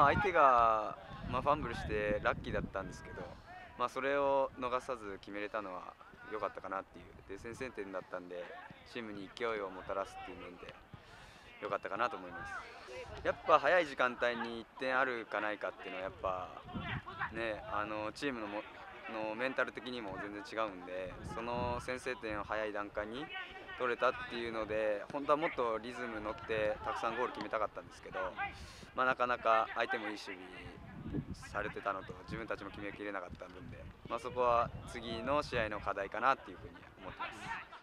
相手が、ファンブルしてラッキーだったんですけど、それを逃さず決めれたのは良かったかなっていう、で先制点だったんで、チームに勢いをもたらすっていう面で良かったかなと思います。やっぱ早い時間帯に1点あるかないかっていうのは、やっぱね、チームのメンタル的にも全然違うんで、その先制点を早い段階に取れたっていうので、本当はもっとリズム乗ってたくさんゴール決めたかったんですけど、なかなか相手もいい守備されてたのと、自分たちも決めきれなかった分で、そこは次の試合の課題かなっていうふうに思ってます。